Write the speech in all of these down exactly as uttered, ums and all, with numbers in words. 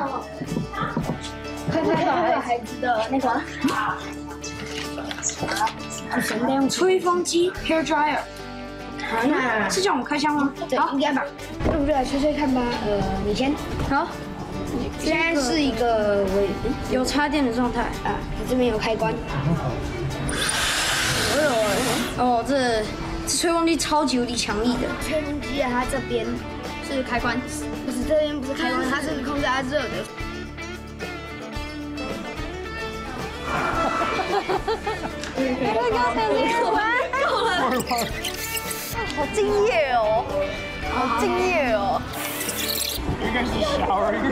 看看那个孩子的那个。神的用吹风机 hair dryer。好，那是叫我们开箱吗？对，应该吧。那我们就来吹吹看吧。呃，你先。好。现在是一个微有插电的状态啊，这边有开关。哦，这这吹风机超级无敌强力的。吹风机啊，它这边是开关，不是这边不是开关，它是控制它热的。 刚才那个玩够了，好敬业哦，好敬业哦。 应该是 showering。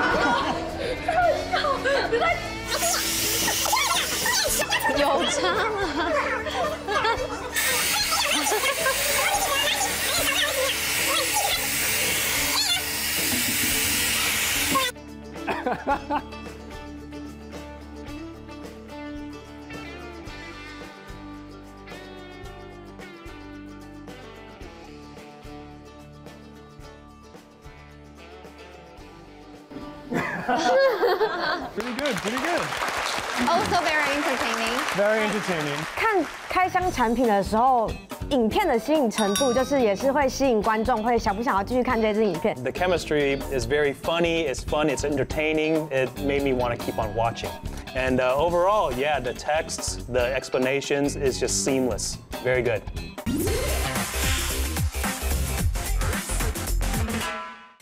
有差吗？ Pretty good, pretty good. Also very entertaining. Very entertaining. 看开箱产品的时候，影片的吸引程度就是也是会吸引观众，会想不想要继续看这支影片。 The chemistry is very funny, it's fun, it's entertaining. It made me want to keep on watching. And uh, overall, yeah, the texts, the explanations is just seamless. Very good.